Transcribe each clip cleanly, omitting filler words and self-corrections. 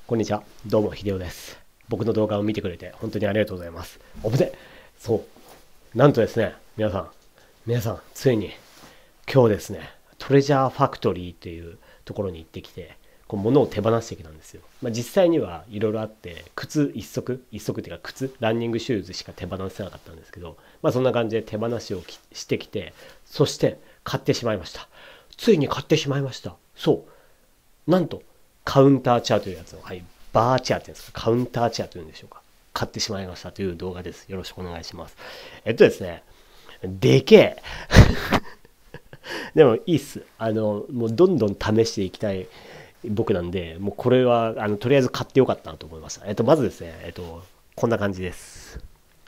こんにちは。どうも、秀夫です。僕の動画を見てくれて本当にありがとうございます。おめでそう。なんとですね、皆さん、ついに今日ですね、トレジャーファクトリーっていうところに行ってきて、物を手放してきたんですよ。実際にはいろいろあって、靴一足っていうかランニングシューズしか手放せなかったんですけど、そんな感じで手放しをしてきて、そして買ってしまいました。ついに買ってしまいました。そう。なんと、カウンターチェアというやつを、はい、バーチェアっていうんですか、カウンターチェアというんでしょうか。買ってしまいましたという動画です。よろしくお願いします。ですね、でけえ。でもいいっす。もうどんどん試していきたい僕なんで、もうこれは、とりあえず買ってよかったなと思いました。まずですね、こんな感じです。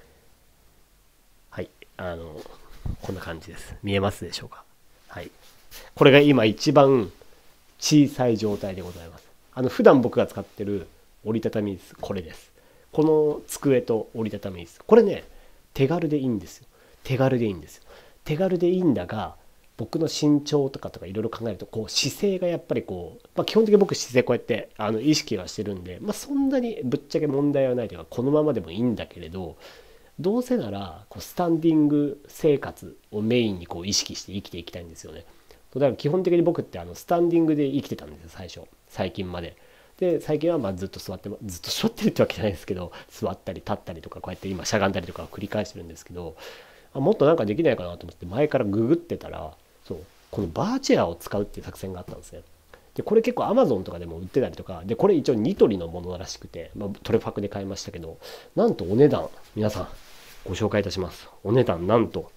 はい、こんな感じです。見えますでしょうか。はい。これが今一番小さい状態でございます。普段僕が使ってる折りたたみ椅子、これです。この机と折りたたみ椅子、これね、手軽でいいんですよ。手軽でいいんですよ。手軽でいいんだが、僕の身長とかいろいろ考えると、姿勢がやっぱり基本的に僕姿勢こうやって意識はしてるんで、そんなにぶっちゃけ問題はないというか、このままでもいいんだけれど、どうせならスタンディング生活をメインに意識して生きていきたいんですよね。だから基本的に僕ってスタンディングで生きてたんですよ、最近まで。で最近はずっと座ってるってわけじゃないですけど、座ったり立ったりとか、こうやって今しゃがんだりとかを繰り返してるんですけど、もっとなんかできないかなと思って前からググってたら、そう、このバーチェアを使うっていう作戦があったんですね。でこれ結構 Amazon とかでも売ってたりとかで、これ一応ニトリのものらしくて、トレファクで買いましたけど、なんとお値段、皆さんご紹介いたします。お値段なんと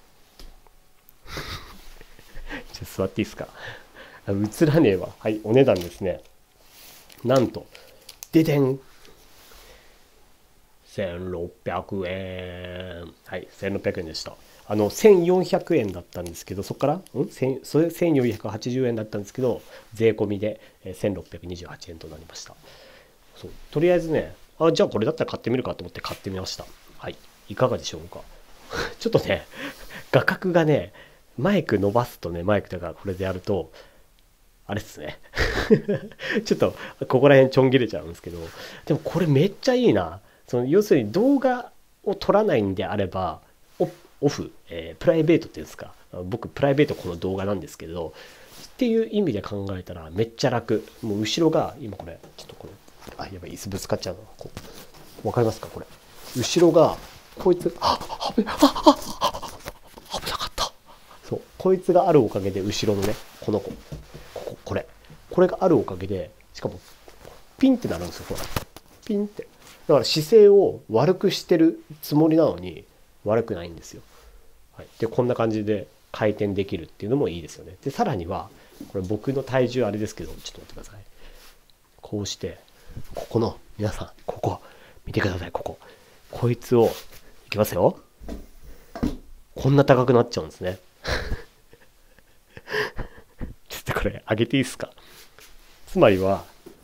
ちょっと座っていいですか。映らねえわ。はい、お値段ですね。なんと、ででん、1600円。はい、1600円でした。1400円だったんですけど、そこから、それ1480円だったんですけど、税込みで1628円となりました。そう、とりあえずね、じゃあこれだったら買ってみるかと思って買ってみました。はい、いかがでしょうか。ちょっとね、画角がね、マイク伸ばすとね、マイクとかこれでやると、あれっすね。ちょっと、ここら辺ちょん切れちゃうんですけど、でもこれめっちゃいいな。要するに動画を撮らないんであれば、オフ、プライベートっていうんですか。僕、プライベートこの動画なんですけど、っていう意味で考えたらめっちゃ楽。もう後ろが、今これ、ちょっとこれ、やばい、椅子ぶつかっちゃうの。わかりますかこれ。後ろが、こいつ、危なかった。そう、こいつがあるおかげで、後ろのね、この子。これがあるおかげで、しかもピンってなるんですよ。ほらピンって。だから姿勢を悪くしてるつもりなのに悪くないんですよ。はい、でこんな感じで回転できるっていうのもいいですよね。でさらにはこれ僕の体重あれですけど、ちょっと待ってください。こうしてここの皆さん、ここ見てください。こいつをいきますよ。こんな高くなっちゃうんですね。ちょっとこれ上げていいですか。つまりは、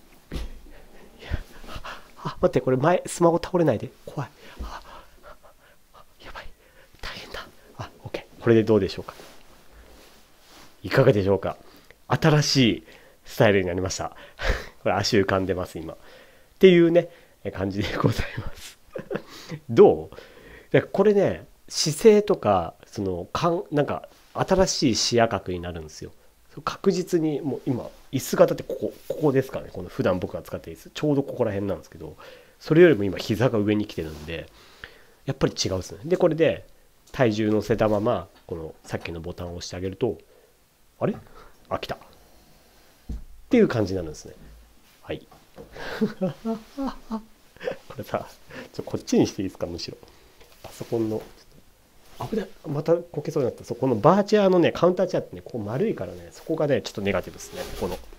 待って、これスマホ倒れないで。怖い。やばい。大変だ。OK。これでどうでしょうか。いかがでしょうか。新しいスタイルになりました。これ足浮かんでます、今。っていうね、感じでございます。どう？これね、姿勢とか、なんか、新しい視野角になるんですよ。確実にもう今椅子がだってここですかね。この普段僕が使ってる椅子ちょうどここら辺なんですけど、それよりも今膝が上に来てるんで、やっぱり違うですね。でこれで体重乗せたままこのさっきのボタンを押してあげると、あれ、来たっていう感じになるんですね。はい。これさ、こっちにしていいですか。むしろパソコンの、危ない、またこけそうになった。このバーチェアのね、カウンターチェアってね、丸いからね、そこがねちょっとネガティブですね。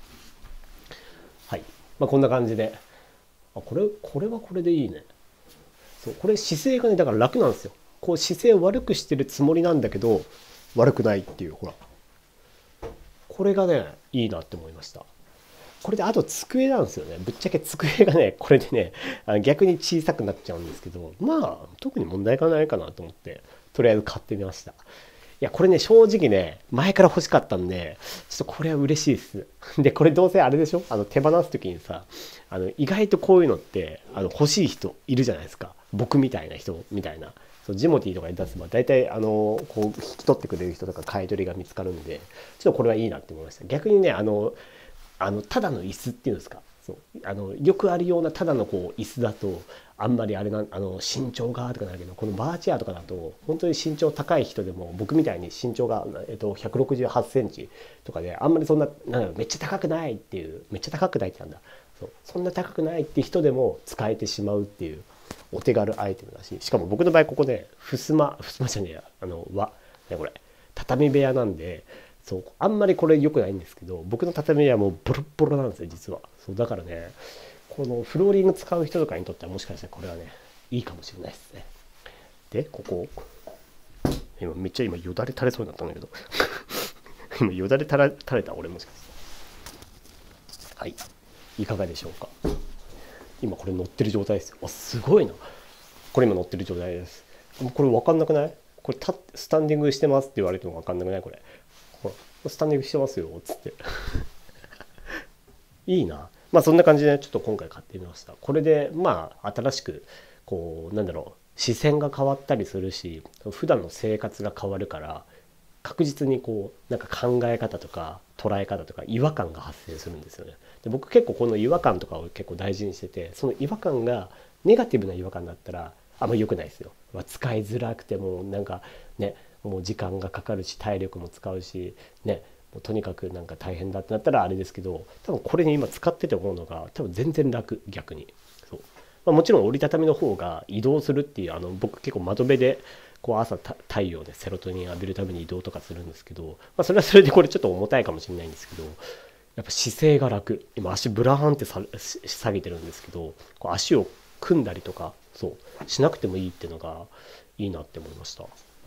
はい、こんな感じで、これはこれでいいね。そう、これ姿勢がね、だから楽なんですよ。姿勢を悪くしてるつもりなんだけど悪くないっていう、ほら、これがねいいなって思いました。これであと机なんですよね。ぶっちゃけ机がね、これでね、逆に小さくなっちゃうんですけど、特に問題がないかなと思って、とりあえず買ってみました。 やこれね正直ね前から欲しかったんでちょっとこれは嬉しいです。でこれどうせあれでしょ、手放す時にさ意外とこういうのって欲しい人いるじゃないですか、僕みたいな人みたいな。そうジモティーとかに出せば大体こう引き取ってくれる人とか買い取りが見つかるんで、ちょっとこれはいいなって思いました。逆にねただの椅子っていうんですか、そうよくあるようなただのこう椅子だとあんまりあれな身長がとかなるけど、このバーチェアとかだと本当に身長高い人でも僕みたいに身長が、168センチとかであんまりそんなめっちゃ高くないっていう、めっちゃ高くないってなんだ、そんな高くないって人でも使えてしまうっていうお手軽アイテムだし、しかも僕の場合ここで襖じゃねえやねこれ畳部屋なんで、そうあんまりこれ良くないんですけど、僕の畳部屋はもうボロッボロなんですよ実は。そうだからねこのフローリング使う人とかにとってはもしかしたらこれはねいいかもしれないですね。でここめっちゃ今よだれ垂れそうになったんだけど今よだれ垂れた俺もしかして。はい、いかがでしょうか。今これ乗ってる状態ですよ。すごいな、これ今乗ってる状態です。これ分かんなくない？これスタンディングしてますって言われても分かんなくない？これほらスタンディングしてますよっつっていいな。まあそんな感じで、ちょっと今回買ってみました。これでまあ新しくこうなんだろう、視線が変わったりするし普段の生活が変わるから確実にこうなんか考え方とか捉え方とか違和感が発生するんですよね。で僕結構この違和感とかを結構大事にしてて、その違和感がネガティブな違和感だったらあんま良くないですよ。使いづらくてもなんかねもう時間がかかるし体力も使うしね、もうとにかくなんか大変だってなったらあれですけど、多分これに今使ってて思うのが多分全然楽、逆に。そう、もちろん折りたたみの方が移動するっていう僕結構窓辺でこう朝太陽でセロトニン浴びるために移動とかするんですけど、それはそれでこれちょっと重たいかもしれないんですけど、やっぱ姿勢が楽。今足ブラーンって下げてるんですけど、こう足を組んだりとかそうしなくてもいいっていうのがいいなって思いました。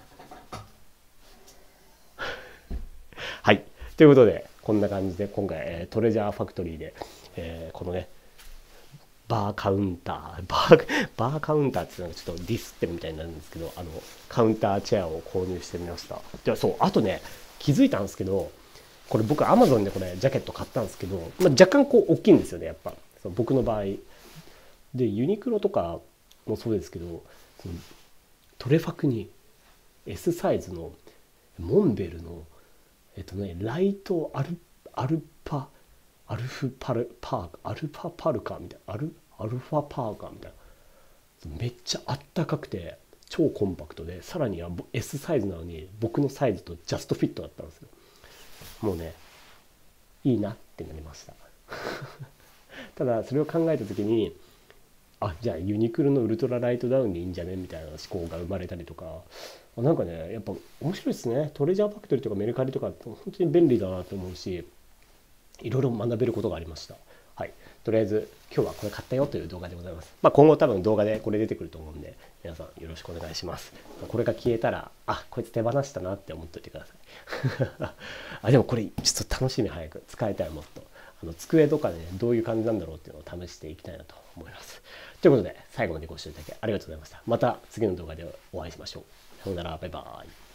はい、ということでこんな感じで今回、トレジャーファクトリーで、このねバーカウンターバーカウンターっていうのがちょっとディスってるみたいになるんですけど、カウンターチェアを購入してみました。ではそうあとね気づいたんですけど、これ僕アマゾンでこれジャケット買ったんですけど、若干こう大きいんですよねやっぱ。そう僕の場合でユニクロとかもそうですけど、そのトレファクに S サイズのモンベルのライトアルパアルフパルパーアルファパルカみたいなアルファパーカーみたいな、めっちゃあったかくて超コンパクトで、さらには S サイズなのに僕のサイズとジャストフィットだったんですよ。もうねいいなってなりましたただそれを考えた時にじゃあユニクロのウルトラライトダウンでいいんじゃねみたいな思考が生まれたりとか、なんかねやっぱ面白いですね。トレジャーファクトリーとかメルカリとかって本当に便利だなと思うし、いろいろ学べることがありました。はい、とりあえず今日はこれ買ったよという動画でございます。今後多分動画でこれ出てくると思うんで皆さんよろしくお願いします。これが消えたらこいつ手放したなって思っといてくださいでもこれちょっと楽しみ、早く使いたい。もっと机とかで、どういう感じなんだろうっていうのを試していきたいなと思います。ということで最後までご視聴いただきありがとうございました。また次の動画でお会いしましょう。さようなら、バイバイ。